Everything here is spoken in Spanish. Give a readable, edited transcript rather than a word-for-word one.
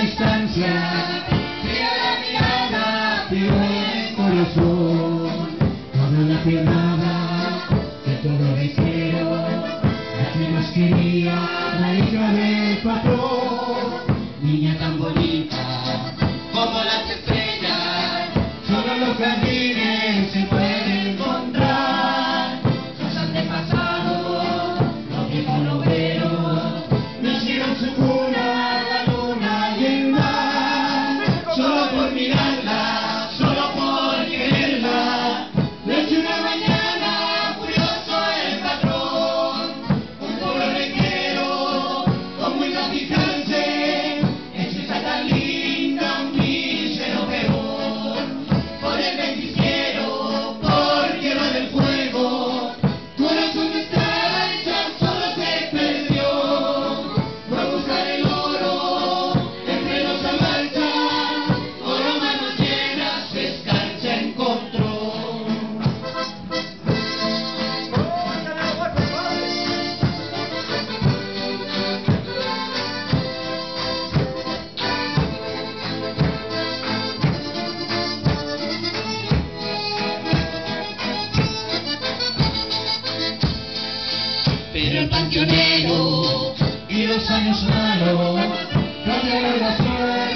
distancia, fría la mirada, pero el corazón, toda la piedad de todo deseo, la que nos quería, la hija del patrón, niña tan bonita como las estrellas, solo los jardines se pueden encontrar. Sus antepasados, los viejos logreros, me hicieron su cuna, la luna y el mar. Solo por mirarla, solo por quererla, desde una mañana furioso el patrón. Un pueblo lequero, con muy traficante, hechiza tan linda, un misero peor. Por el bendiciero, por tierra del fuego, corazón de estrella solo se perdió. Fue a buscar el oro entre los amaltas, oro manos llenas su escarcha encontró. Pero el panteonero y los años malos cambiaron la suerte.